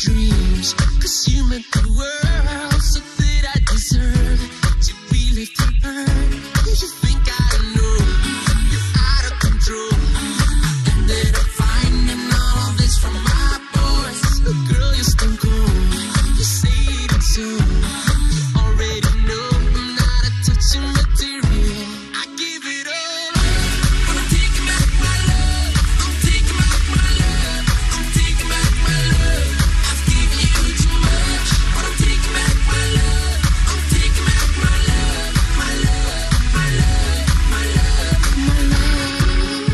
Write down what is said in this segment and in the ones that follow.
dreams. 'Cause you meant the world, so that I deserve to be left to burn. Did you think I know you're out of control? I ended up finding all of this from my boys. But girl, you're stone cold. You say it so. You already know I'm not a touching material. I give it all up, but I'm taking back my love. I'm taking back my love. I'm taking back my love. I've given you too much, but I'm taking back my love. I'm taking back my love. My love, my love, my love, my love.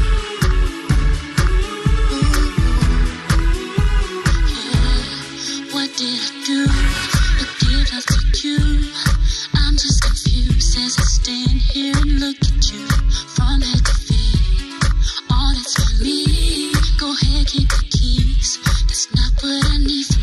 What did I do to give love to you? I'm just confused as I stand here and look at you from head to feet. All that's for me. Go ahead, keep the keys. That's not what I need from